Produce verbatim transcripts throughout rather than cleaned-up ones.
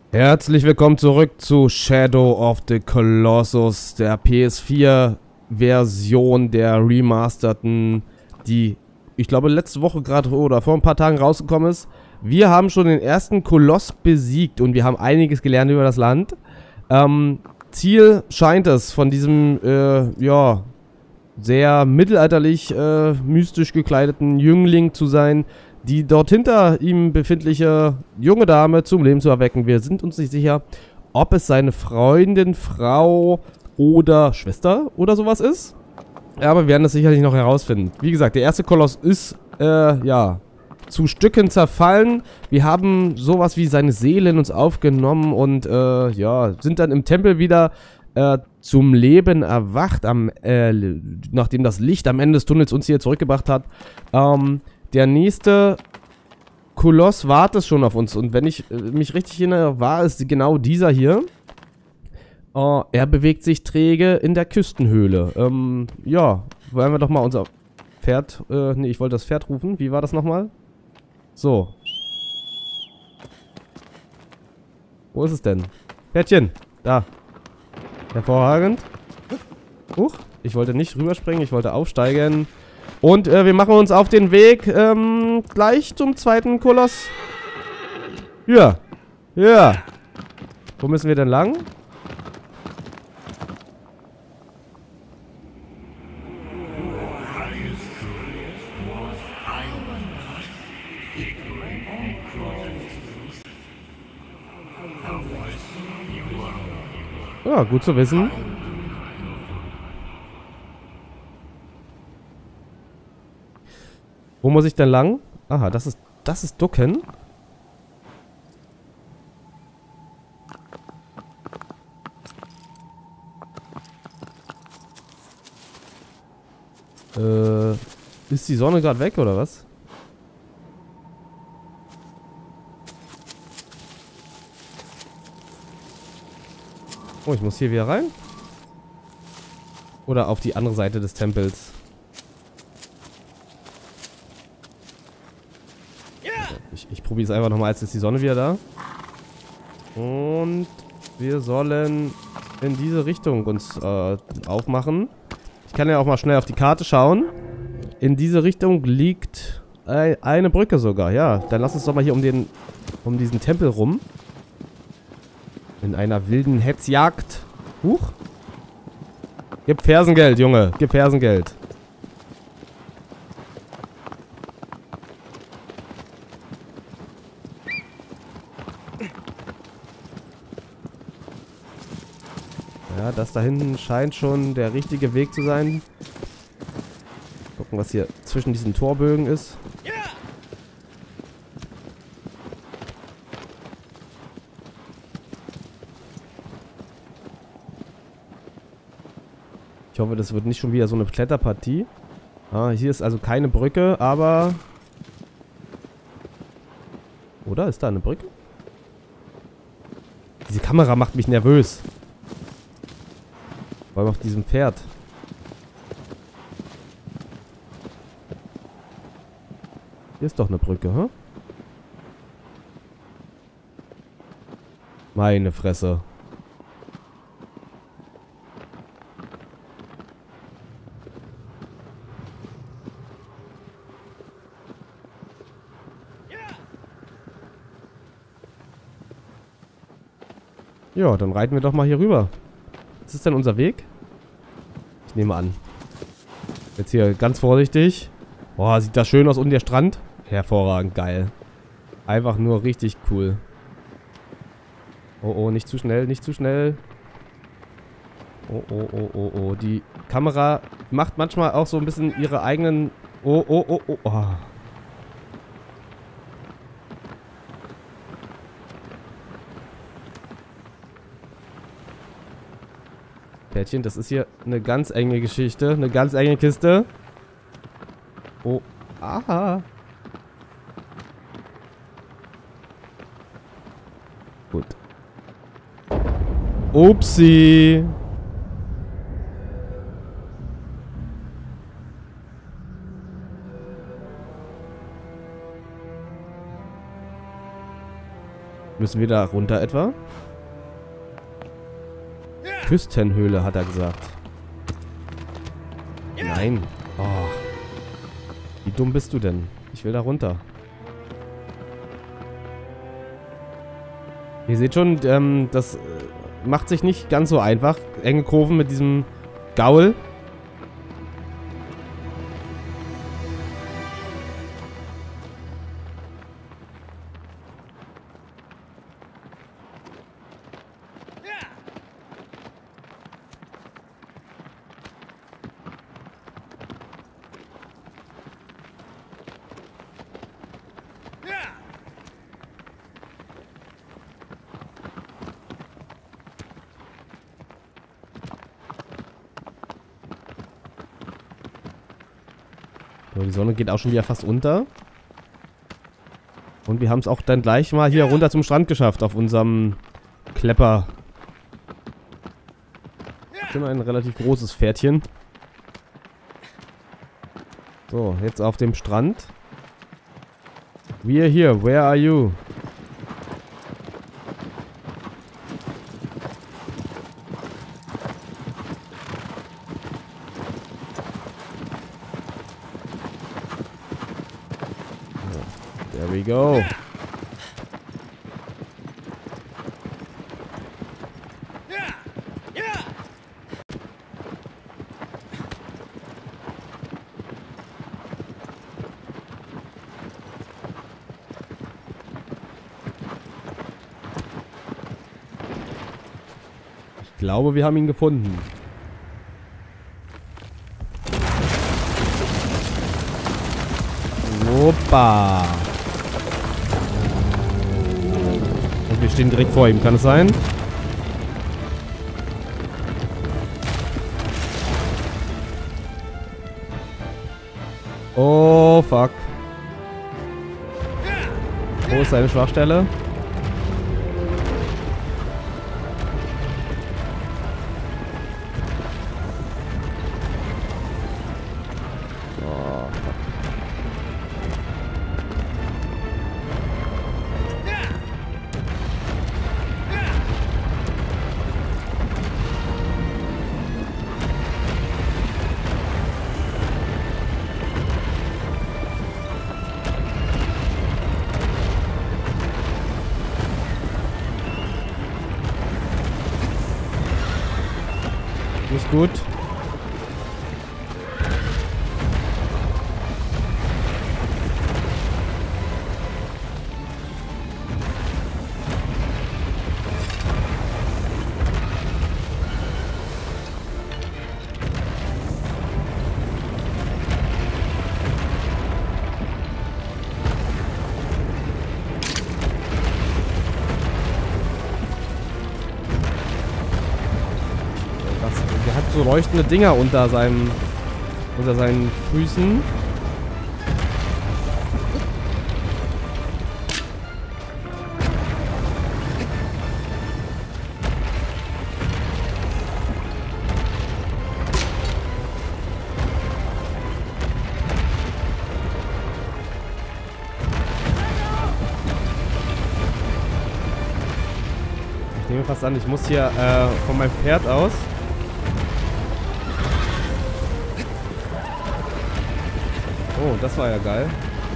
Herzlich willkommen zurück zu Shadow of the Colossus, der P S vier Version der remasterten, die, ich glaube, letzte Woche gerade oder vor ein paar Tagen rausgekommen ist. Wir haben schon den ersten Koloss besiegt und wir haben einiges gelernt über das Land. Ähm, Ziel scheint es von diesem, äh, ja, sehr mittelalterlich, äh, mystisch gekleideten Jüngling zu sein, die dort hinter ihm befindliche junge Dame zum Leben zu erwecken. Wir sind uns nicht sicher, ob es seine Freundin, Frau oder Schwester oder sowas ist. Aber wir werden das sicherlich noch herausfinden. Wie gesagt, der erste Koloss ist, äh, ja, zu Stücken zerfallen. Wir haben sowas wie seine Seele in uns aufgenommen und, äh, ja, sind dann im Tempel wieder äh, zum Leben erwacht, am, äh, nachdem das Licht am Ende des Tunnels uns hier zurückgebracht hat. Ähm, Der nächste Koloss wartet schon auf uns. Und wenn ich äh, mich richtig erinnere, war es genau dieser hier. Uh, er bewegt sich träge in der Küstenhöhle. Ähm, ja, wollen wir doch mal unser Pferd... Äh, nee, ich wollte das Pferd rufen. Wie war das nochmal? So. Wo ist es denn? Pferdchen, da. Hervorragend. Huch, ich wollte nicht rüberspringen, ich wollte aufsteigen. Und äh, wir machen uns auf den Weg ähm, gleich zum zweiten Koloss. Ja. Ja. Wo müssen wir denn lang? Ja, gut zu wissen. Wo muss ich denn lang? Aha, das ist, das ist Ducken. Äh, ist die Sonne gerade weg, oder was? Oh, ich muss hier wieder rein? Oder auf die andere Seite des Tempels? Ich, ich probiere es einfach nochmal, als ist die Sonne wieder da. Und wir sollen in diese Richtung uns äh, aufmachen. Ich kann ja auch mal schnell auf die Karte schauen. In diese Richtung liegt äh, eine Brücke sogar. Ja, dann lass uns doch mal hier um, den, um diesen Tempel rum. In einer wilden Hetzjagd. Huch. Gib Fersengeld, Junge. Gib Fersengeld. Ja, das da hinten scheint schon der richtige Weg zu sein. Gucken, was hier zwischen diesen Torbögen ist. Ich hoffe, das wird nicht schon wieder so eine Kletterpartie. Ah, hier ist also keine Brücke, aber... Oder? Ist da eine Brücke? Diese Kamera macht mich nervös. Vor allem auf diesem Pferd. Hier ist doch eine Brücke, hä? Meine Fresse. Ja, dann reiten wir doch mal hier rüber. Was ist denn unser Weg? Ich nehme an. Jetzt hier ganz vorsichtig. Boah, sieht das schön aus unten der Strand. Hervorragend, geil. Einfach nur richtig cool. Oh, oh, nicht zu schnell, nicht zu schnell. Oh, oh, oh, oh, oh. Die Kamera macht manchmal auch so ein bisschen ihre eigenen... Oh, oh, oh, oh, oh. Pferdchen, das ist hier eine ganz enge Geschichte. Eine ganz enge Kiste. Oh. Aha. Gut. Upsi. Müssen wir da runter etwa? Küstenhöhle, hat er gesagt. Nein. Oh. Wie dumm bist du denn? Ich will da runter. Ihr seht schon, ähm, das macht sich nicht ganz so einfach. Enge Kurven mit diesem Gaul. So, die Sonne geht auch schon wieder fast unter. Und wir haben es auch dann gleich mal hier runter zum Strand geschafft auf unserem Klepper. Schon ein relativ großes Pferdchen. So, jetzt auf dem Strand. We are here. Where are you? There we go. Ich glaube, wir haben ihn gefunden. Opa. Und wir stehen direkt vor ihm, kann es sein? Oh, fuck. Wo ist seine Schwachstelle? Ist gut. Der hat so leuchtende Dinger unter seinem unter seinen Füßen. Ich nehme fast an, ich muss hier äh, von meinem Pferd aus. Oh, das war ja geil.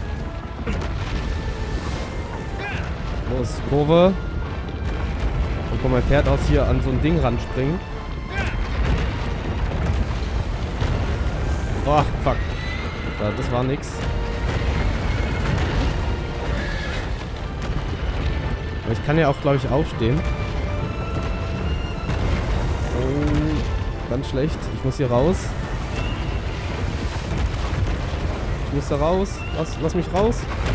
Los, Kurve. Und von meinem Pferd aus hier an so ein Ding ranspringen. Oh, fuck. Ja, das war nix. Aber ich kann ja auch, glaube ich, aufstehen. Oh, ganz schlecht. Ich muss hier raus. Ich muss da raus. Lass, lass mich raus.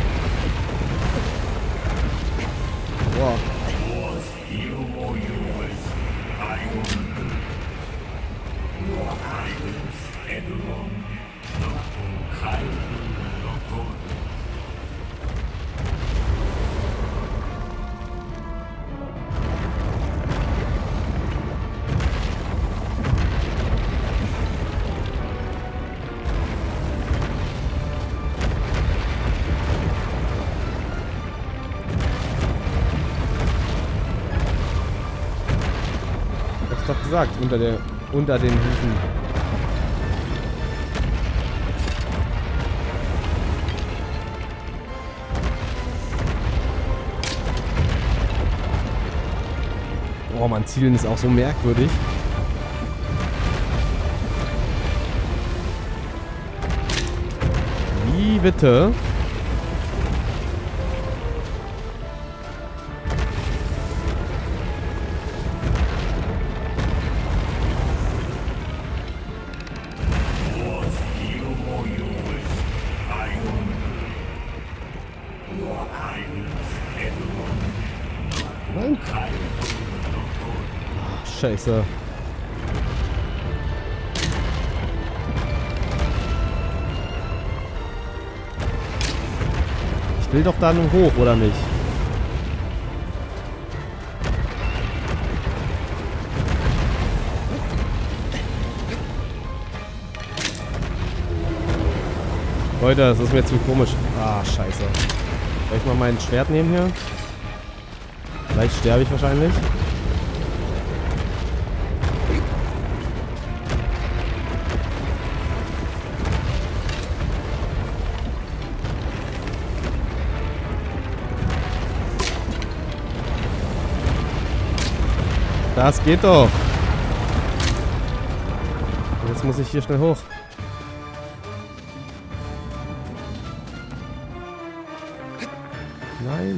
Boah. hab's doch gesagt. Unter der, unter den Hufen. Oh, mein Zielen ist auch so merkwürdig. Wie bitte? Nein. Ach, Scheiße. Ich will doch da nur hoch, oder nicht? Leute, das ist mir zu komisch. Ah, scheiße. Soll ich mal mein Schwert nehmen hier? Vielleicht sterbe ich wahrscheinlich. Das geht doch. Jetzt muss ich hier schnell hoch. Nein.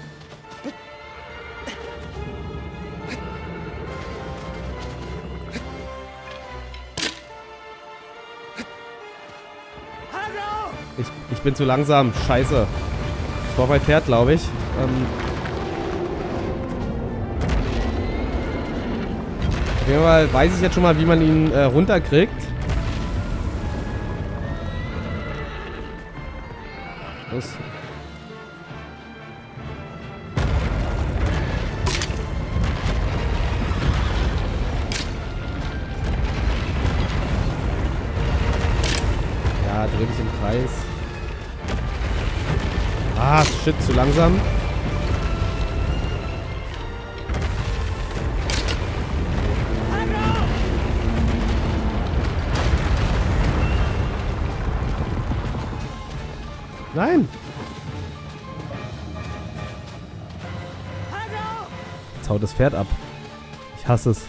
Ich, ich bin zu langsam. Scheiße. Ich brauche mein Pferd, glaube ich. Ähm Auf jeden Fall weiß ich jetzt schon mal, wie man ihn äh, runterkriegt. Los. Ja, dreh dich im Kreis. Ah, shit, zu langsam. Nein! Jetzt haut das Pferd ab. Ich hasse es.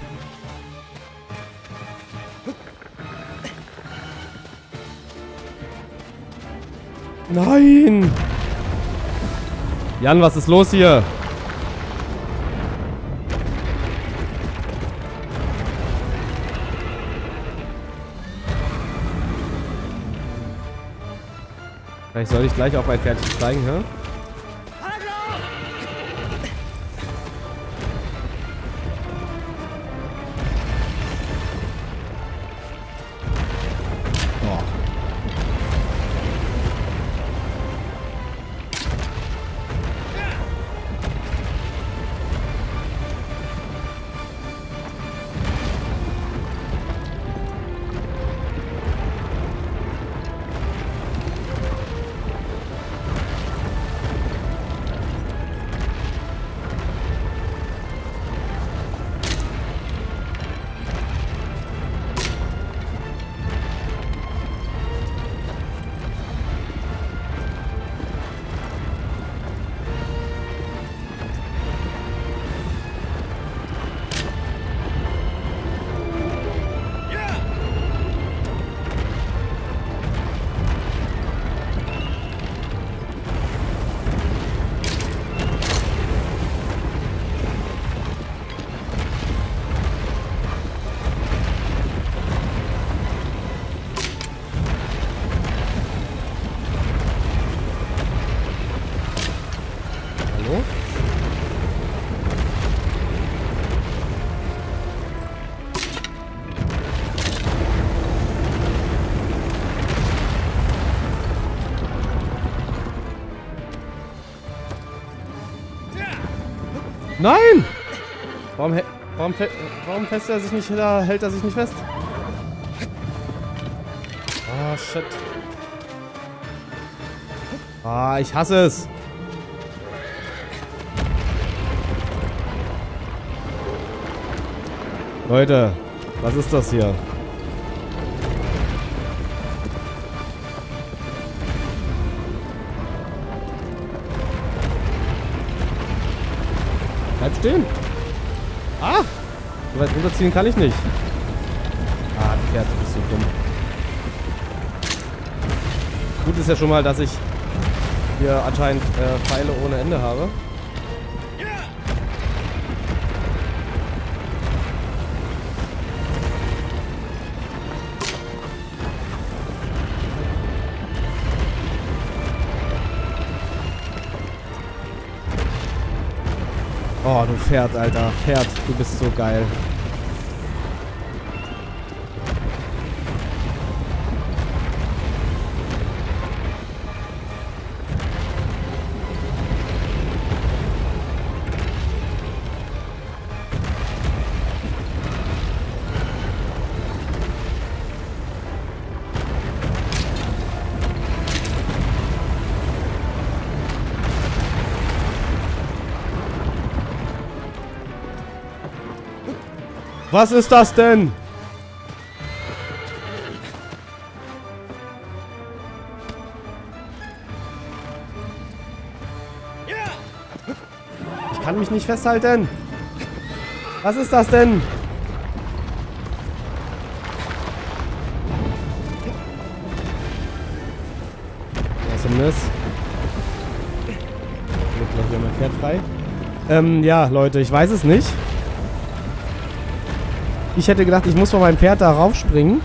Nein! Jan, was ist los hier? Vielleicht soll ich gleich auf mein Pferd steigen, hä? Oh. Nein! Warum, warum, warum fest er sich nicht, da hält er sich nicht fest? Ah, shit. Ah, ich hasse es. Leute, was ist das hier? Bleib stehen. Ah! So weit runterziehen kann ich nicht. Ah, das Pferd ist so dumm. Gut ist ja schon mal, dass ich hier anscheinend äh, Pfeile ohne Ende habe. Oh, du Pferd, Alter. Pferd, du bist so geil. Was ist das denn? Ich kann mich nicht festhalten. Was ist das denn? Was ist denn das? Wird gleich wieder mein Pferd frei. Ähm, ja, Leute, ich weiß es nicht. Ich hätte gedacht, ich muss von meinem Pferd da raufspringen.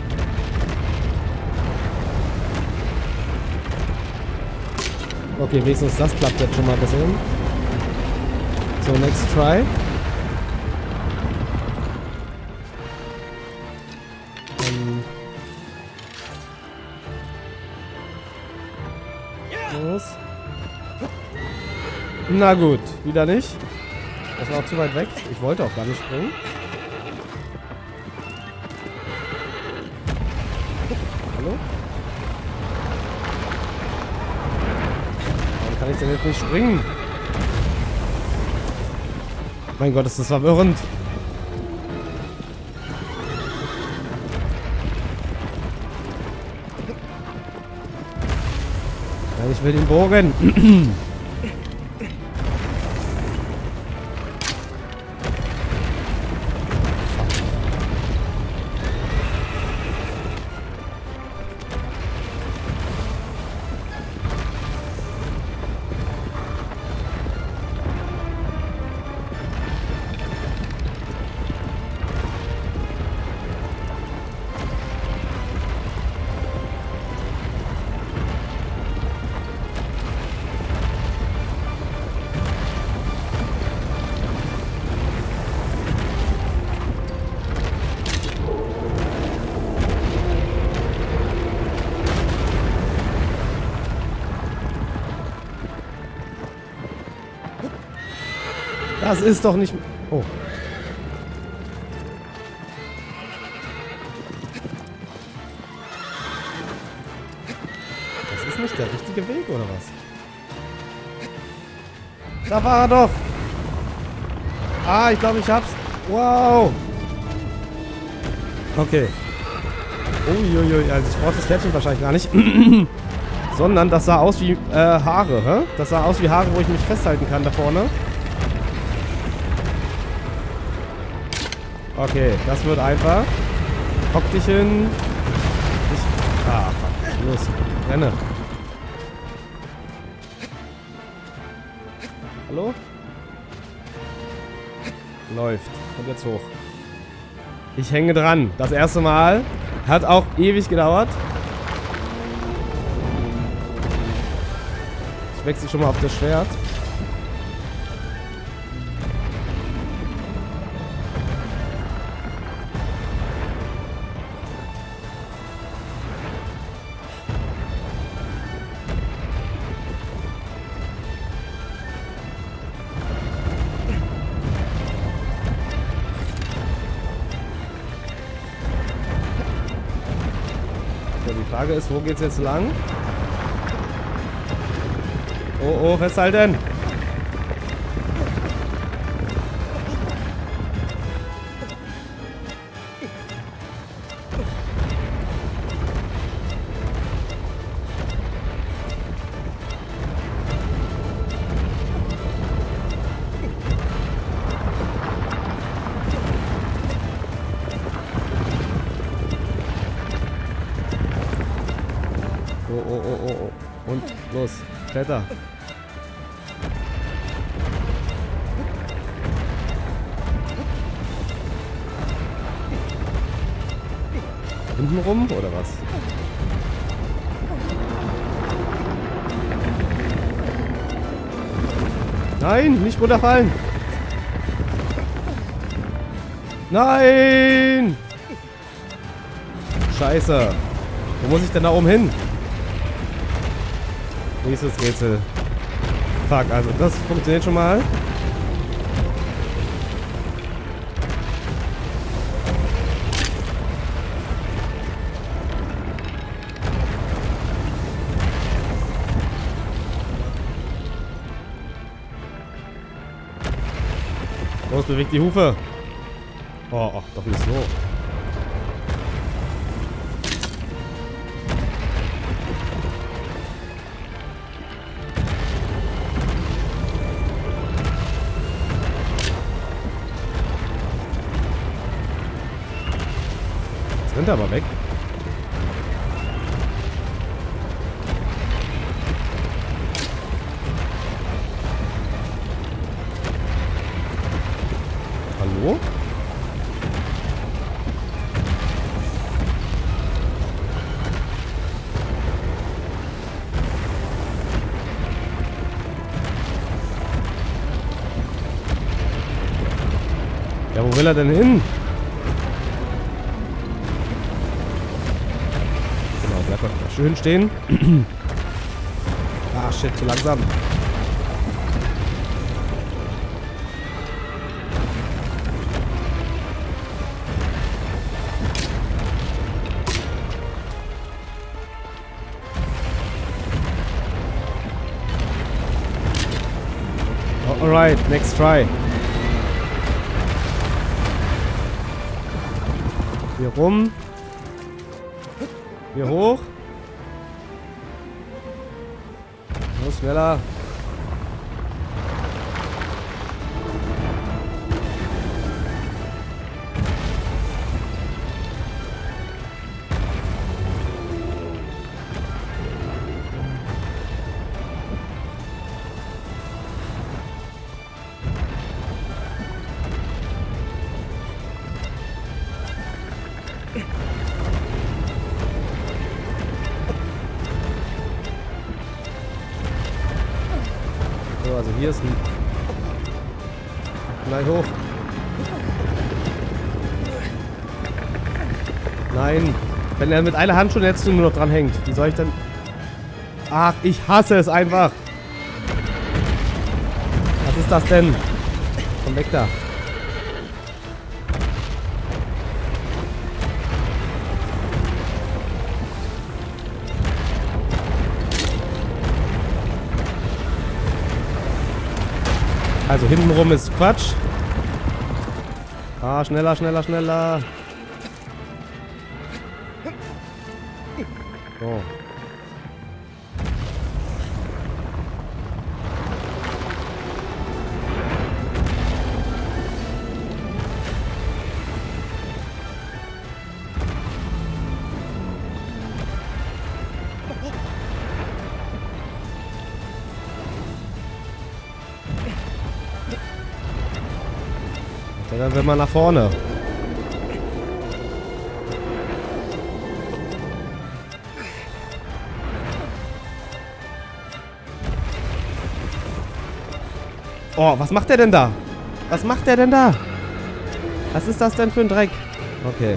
Okay, wenigstens das klappt jetzt schon mal ein bisschen. So, next try. Ähm. Los. Na gut, wieder nicht. Das war auch zu weit weg. Ich wollte auch gar nicht springen. Hallo? Warum kann ich denn jetzt nicht springen? Mein Gott, ist das verwirrend. Ja, ich will den Bogen. Das ist doch nicht... Oh. Das ist nicht der richtige Weg, oder was? Da war er doch! Ah, ich glaube, ich hab's. Wow! Okay. Uiuiui, also ich brauche das Pferdchen wahrscheinlich gar nicht. Sondern das sah aus wie äh, Haare, hä? Das sah aus wie Haare, wo ich mich festhalten kann da vorne. Okay, das wird einfach. Hock dich hin. Ich, ah, fuck. Los, renne. Hallo? Läuft. Und jetzt hoch. Ich hänge dran. Das erste Mal. Hat auch ewig gedauert. Ich wechsle schon mal auf das Schwert. Die Frage ist, wo geht's jetzt lang? Oh, oh, festhalten! Kletter. Hinten rum oder was? Nein, nicht runterfallen. Nein! Scheiße. Wo muss ich denn da oben hin? Nächstes Rätsel. Fuck, also das funktioniert schon mal. Los, bewegt die Hufe. Oh, ach, doch nicht so. Jetzt rennt er aber weg. Hallo? Ja, wo will er denn hin? Genau, bleib mal schön stehen. Ah, shit, zu langsam. Alright, next try. Hier rum. Hier hoch. Los, schneller. So, also hier ist ein... Gleich hoch. Nein. Wenn er mit einer Hand schon jetzt nur noch dran hängt. Wie soll ich dann... Ach, ich hasse es einfach. Was ist das denn? Komm weg da. Also hintenrum ist Quatsch. Ah, schneller, schneller, schneller. So. Ja, dann will man nach vorne. Oh, was macht der denn da? Was macht der denn da? Was ist das denn für ein Dreck? Okay.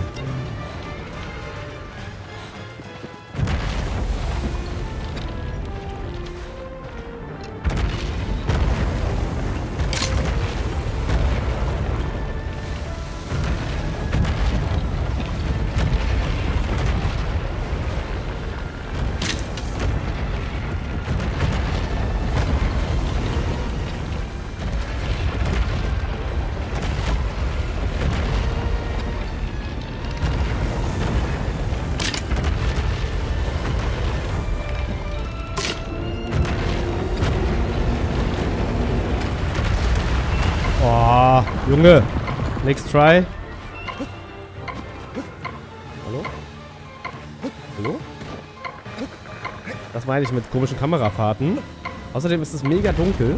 Oh, Junge. Next try. Hallo? Hallo? Das meine ich mit komischen Kamerafahrten. Außerdem ist es mega dunkel.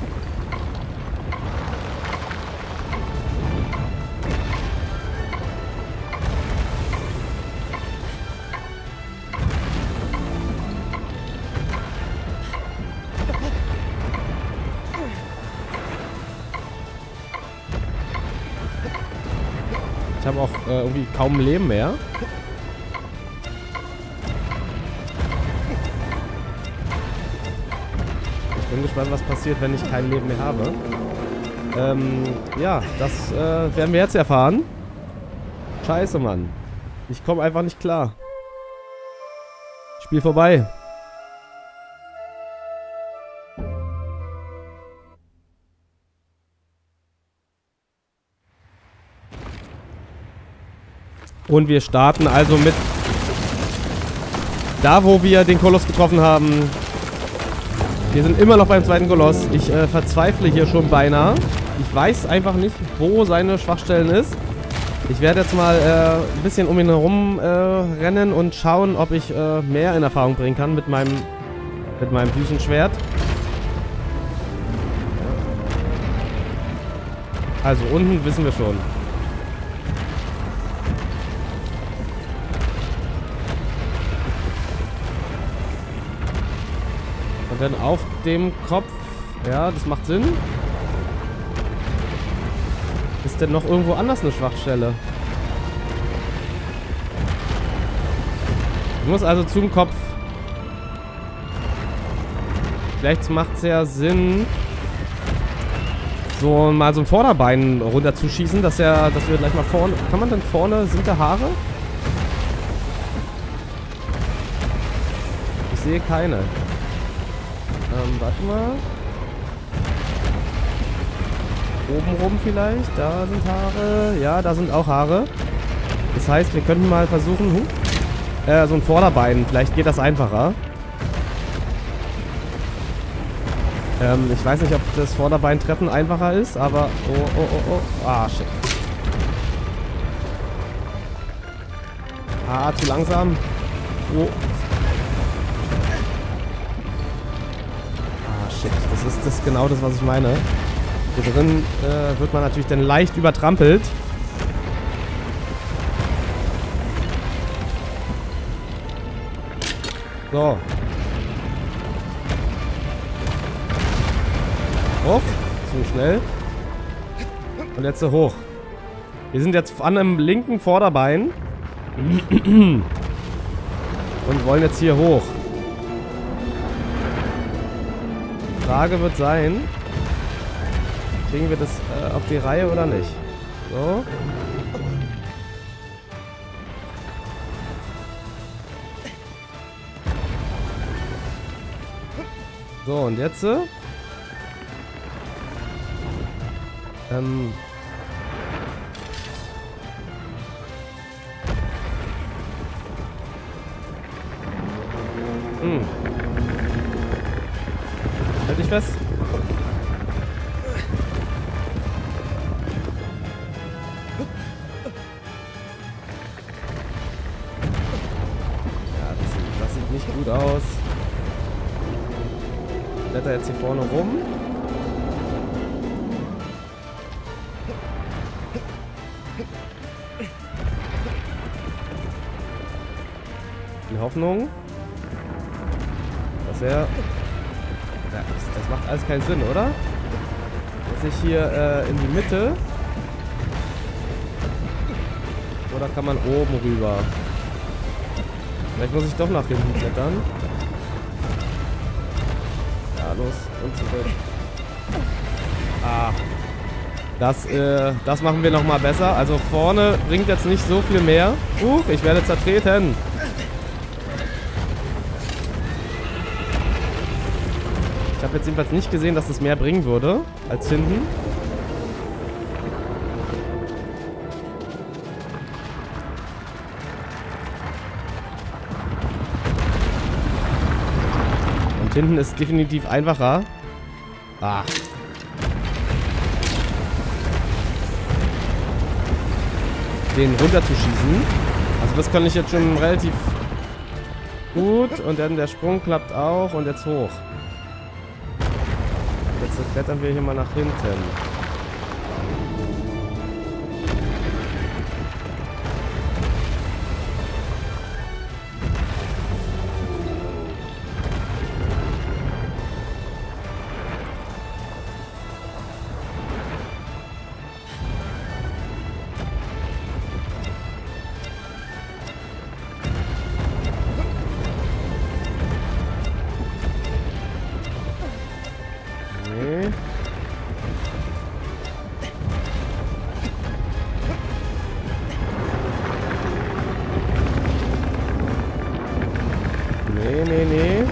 Ich habe auch äh, irgendwie kaum Leben mehr. Ich bin gespannt, was passiert, wenn ich kein Leben mehr habe. Ähm, ja, das äh, werden wir jetzt erfahren. Scheiße, Mann. Ich komme einfach nicht klar. Spiel vorbei. Und wir starten also mit da, wo wir den Koloss getroffen haben. Wir sind immer noch beim zweiten Koloss. Ich äh, verzweifle hier schon beinahe. Ich weiß einfach nicht, wo seine Schwachstellen ist. Ich werde jetzt mal äh, ein bisschen um ihn herum äh, rennen und schauen, ob ich äh, mehr in Erfahrung bringen kann mit meinem, mit meinem Düsenschwert. Also unten wissen wir schon. Und dann auf dem Kopf. Ja, das macht Sinn. Ist denn noch irgendwo anders eine Schwachstelle? Ich muss also zum Kopf. Vielleicht macht es ja Sinn, so mal so ein Vorderbein runterzuschießen, dass er, dass wir gleich mal vorne. Kann man denn vorne, sind da Haare? Ich sehe keine. Ähm, warte mal. Oben rum vielleicht. Da sind Haare. Ja, da sind auch Haare. Das heißt, wir könnten mal versuchen, huh, äh, so ein Vorderbein. Vielleicht geht das einfacher. Ähm, ich weiß nicht, ob das Vorderbein-Treffen einfacher ist, aber... Oh, oh, oh, oh. Ah, shit. Ah, zu langsam. Oh. Das ist das genau das, was ich meine. Hier drin äh, wird man natürlich dann leicht übertrampelt. So. Hoch. Zu schnell. Und jetzt so hoch. Wir sind jetzt an einem linken Vorderbein. Und wollen jetzt hier hoch. Die Frage wird sein, kriegen wir das äh, auf die Reihe oder nicht? So. So, und jetzt? Ähm. Hm. Halt dich fest. Ja, das sieht, das sieht nicht gut aus. Blätter jetzt hier vorne rum. Die Hoffnung, dass er... Ja, das, das macht alles keinen Sinn, oder? Dass ich hier äh, in die Mitte... Oder kann man oben rüber? Vielleicht muss ich doch nach hinten klettern. Ja, los. Und zurück. Ah. Das, äh, das machen wir nochmal besser. Also vorne bringt jetzt nicht so viel mehr. Huch, ich werde zertreten. Ich habe jetzt jedenfalls nicht gesehen, dass es mehr bringen würde als hinten. Und hinten ist definitiv einfacher. Ah. Den runterzuschießen. Also das kann ich jetzt schon relativ gut. Und dann der Sprung klappt auch. Und jetzt hoch. Jetzt klettern wir hier mal nach hinten. Nee, nee, nee.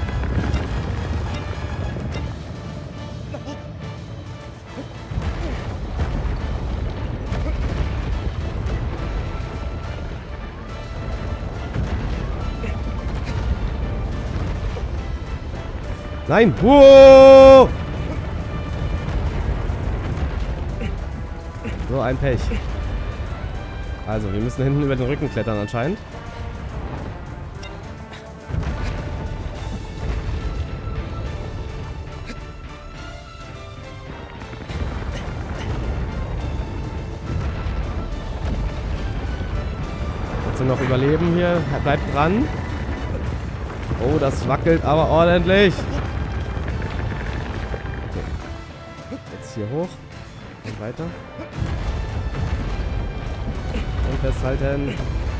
Nein! Wow! So ein Pech. Also, wir müssen hinten über den Rücken klettern anscheinend. Noch überleben hier. Bleibt dran. Oh, das wackelt aber ordentlich. Okay. Jetzt hier hoch. Und weiter. Und festhalten.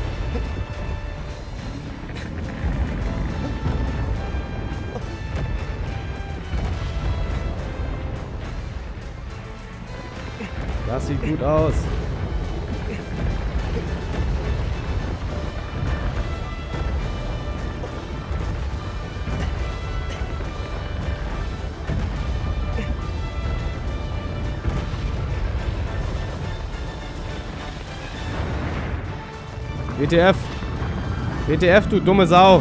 Das sieht gut aus. W T F! W T F, du dumme Sau!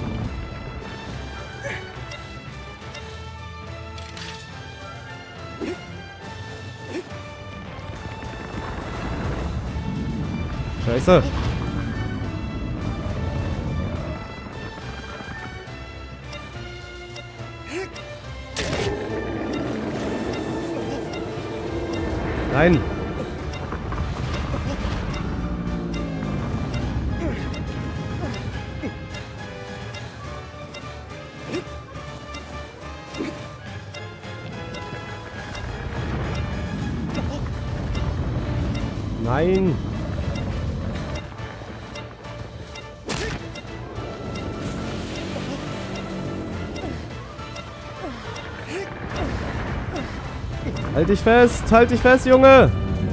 Scheiße! Nein! Nein! Halt dich fest! Halt dich fest, Junge!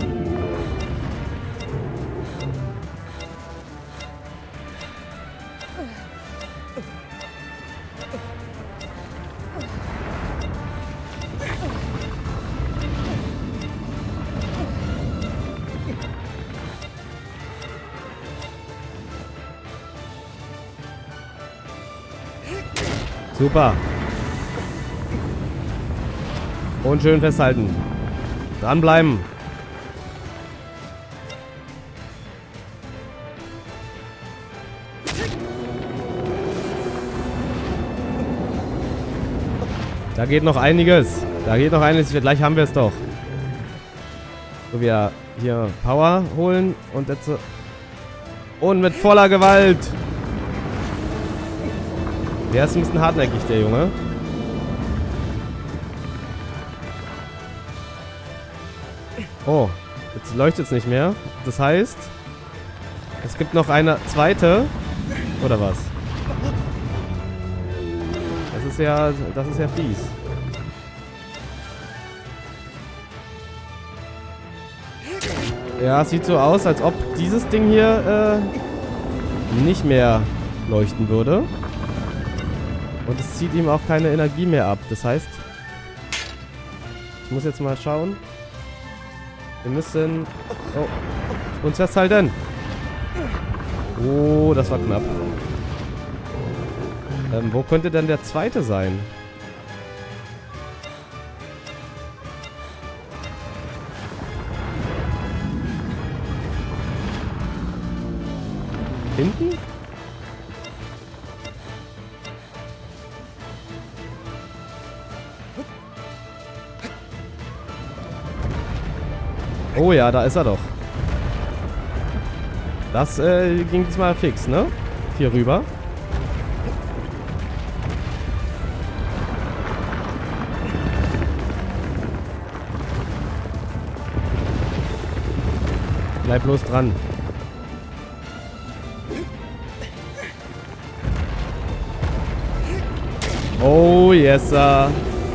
Super. Und schön festhalten. Dranbleiben. Da geht noch einiges. Da geht noch einiges. Gleich haben wir es doch. So, wir hier Power holen und jetzt... Und mit voller Gewalt. Der ist ein bisschen hartnäckig, der Junge. Oh, jetzt leuchtet es nicht mehr. Das heißt, es gibt noch eine zweite. Oder was? Das ist ja, das ist ja fies. Ja, es sieht so aus, als ob dieses Ding hier äh, nicht mehr leuchten würde. Und es zieht ihm auch keine Energie mehr ab. Das heißt, ich muss jetzt mal schauen. Wir müssen oh, uns festhalten. Oh, das war knapp. Ähm, wo könnte denn der zweite sein? Hinten? Oh ja, da ist er doch. Das äh, ging diesmal fix, ne? Hier rüber. Bleib bloß dran. Oh, yes, sir.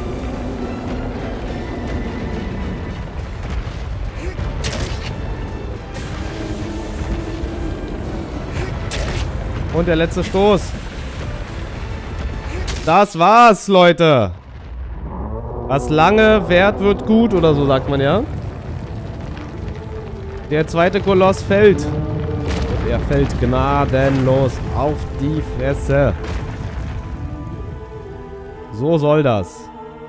Und der letzte Stoß. Das war's, Leute. Was lange währt, wird gut, oder so sagt man ja. Der zweite Koloss fällt. Und er fällt gnadenlos auf die Fresse. So soll das.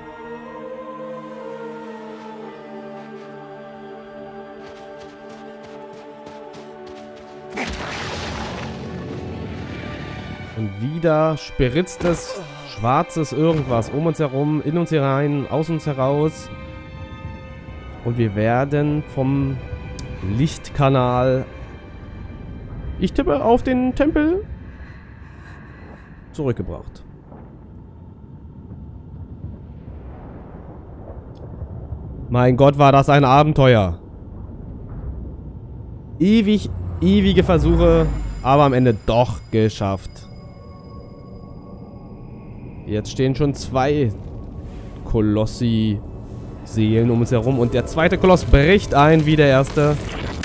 Und wieder spritzt es schwarzes irgendwas um uns herum, in uns herein, aus uns heraus. Und wir werden vom Lichtkanal, ich tippe auf den Tempel, zurückgebracht. Mein Gott, war das ein Abenteuer. Ewig, ewige Versuche, aber am Ende doch geschafft. Jetzt stehen schon zwei Kolossi-Seelen um uns herum und der zweite Koloss bricht ein wie der erste.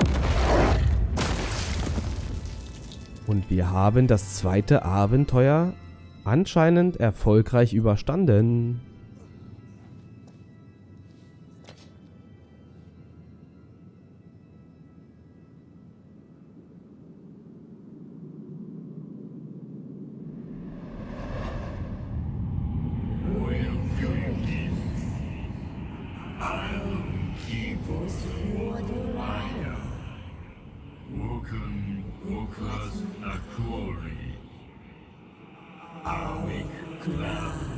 Und wir haben das zweite Abenteuer anscheinend erfolgreich überstanden. Awik Klan.